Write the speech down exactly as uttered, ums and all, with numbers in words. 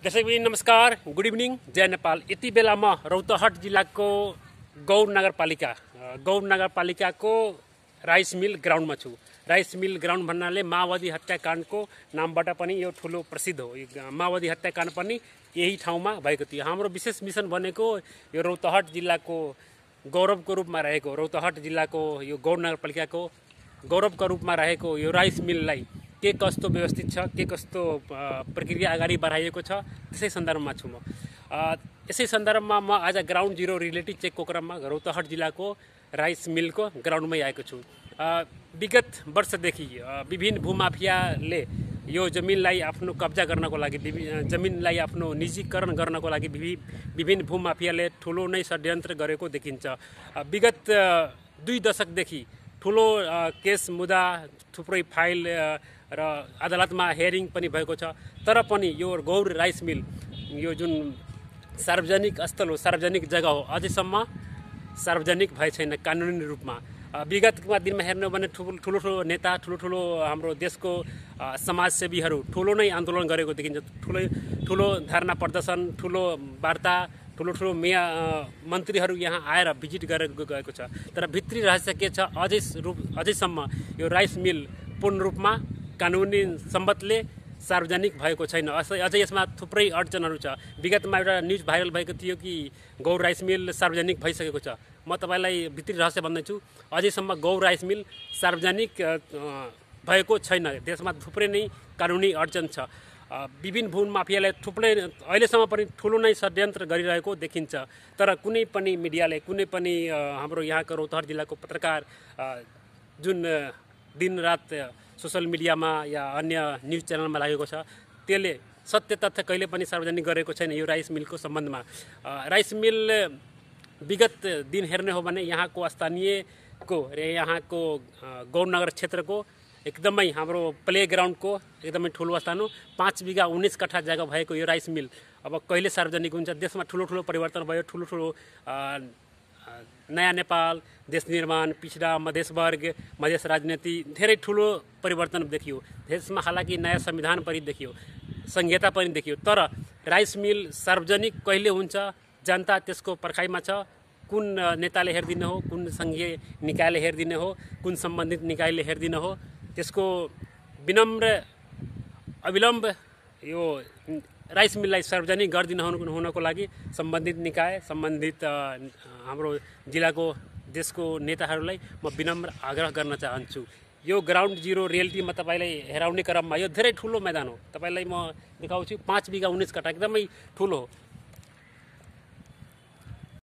दर्शक नमस्कार, good evening, जय नेपाल। यति बेला म रौतहट जिल्लाको गौर नगरपालिका गौर नगरपालिकाको राइस मिल ग्राउन्डमा छु। राइस मिल ग्राउन्ड भन्नाले माओवादी हत्याकाण्डको नामबाट पनि यो ठुलो प्रसिद्ध हो। यो माओवादी हत्याकाण्ड पनि यही ठाउँमा भएको थियो। हाम्रो विशेष मिसन भनेको यो रौतहट जिल्लाको गौरवको रूपमा रहेको रौतहट जिल्लाको यो गौर नगरपालिकाको गौरवका रूपमा रहेको यो राइस मिललाई के कस्तो व्यवस्थित छ, के कस्तो प्रक्रिया अगाडि बढाइएको छ, त्यसै सन्दर्भमा छु म। यसै सन्दर्भमा म आज ग्राउन्ड जिरो रियालिटी चेकको क्रममा रौतहट जिल्लाको राइस मिलको ग्राउन्डमै आएको छु। विगत वर्षदेखि विभिन्न भूमाफियाले यो जमिनलाई आफ्नो कब्जा गर्नको लागि, जमिनलाई आफ्नो निजीकरण गर्नको लागि विभिन्न भूमाफियाले ठुलो नै षड्यन्त्र गरेको देखिन्छ। विगत दुई दशकदेखि ठुलो केस मुद्दा, थुप्रै फाइल र अदालतमा हेयरिङ पनि भएको छ। तर पनि यो गौर राइस मिल यो जुन सार्वजनिक स्थल हो, सार्वजनिक जग्गा हो, अझैसम्म सार्वजनिक भए छैन कानुनी रूपमा। विगतमा दिनमा हेर्नु भने ठुलो ठुलो ठुलो नेता, ठुलो ठुलो हाम्रो देशको समाजसेवीहरू ठुलो नै आन्दोलन गरेको देखिन्छ। ठुलो ठुलो धरना प्रदर्शन, ठुलो वार्ता, ठुलो ठुलो मेया मन्त्रीहरू यहाँ आएर भिजिट गरेर गएको छ। तर भित्री रहस्य के छ, अझै रूप अझैसम्म यो राइस मिल पूर्ण रूपमा कानुनी सम्मतले सार्वजनिक भएको छैन। अझै यसमा थुप्रै अडचनहरू छ। विगतमा एउटा न्युज भाइरल भएको थियो कि गौर राइस मिल सार्वजनिक भइसकेको छ। म तपाईँलाई भित्री रहस्य भन्दैछु, अझैसम्म गौर राइस मिल सार्वजनिक भएको छैन। देशमा थुप्रै नै कानुनी अडचन छ। विभिन्न भून माफियाले थुप्रै अहिलेसम्म पनि ठुलो नै षड्यन्त्र गरिरहेको देखिन्छ। तर कुनै पनि मिडियाले, कुनै पनि हाम्रो यहाँको रौतहट जिल्लाको पत्रकार जुन दिनरात सोसल मिडियामा या अन्य न्युज च्यानलमा लागेको छ, त्यसले सत्य तथ्य कहिले पनि सार्वजनिक गरेको छैन यो राइस मिलको सम्बन्धमा। राइस मिल विगत दिन हेर्ने हो भने यहाँको स्थानीयको र यहाँको गौरनगर क्षेत्रको एकदमै हाम्रो प्लेग्राउन्डको एकदमै ठुलो स्थान हो। पाँच बिघा उन्नाइस कट्ठा जग्गा भएको यो राइस मिल अब कहिले सार्वजनिक हुन्छ? देशमा ठुलो ठुलो परिवर्तन भयो, ठुलो ठुलो नयाँ नेपाल, देश निर्माण, पिछडा मधेसवर्ग, मधेस राजनीति, धेरै ठुलो परिवर्तन देखियो। देशमा हालाकि नयाँ संविधान पनि देखियो, संहिता पनि देखियो। तर राइस मिल सार्वजनिक कहिले हुन्छ? जनता त्यसको पर्खाइमा छ। कुन नेताले हेरिदिने हो, कुन सङ्घीय निकायले हेरिदिने हो, कुन सम्बन्धित निकायले हेरिदिने हो, त्यसको विनम्र अविलम्ब यो राइस मिललाई सार्वजनिक गरिदिनु हुनको लागि सम्बन्धित निकाय, सम्बन्धित हाम्रो जिल्लाको देशको नेताहरूलाई म विनम्र आग्रह गर्न चाहन्छु। यो ग्राउन्ड जिरो रियालिटी म तपाईँलाई हेराउने क्रममा यो धेरै ठुलो मैदान हो। तपाईँलाई म देखाउँछु, पाँच बिघा उन्नाइस कट्ठा एकदमै ठुलो हो।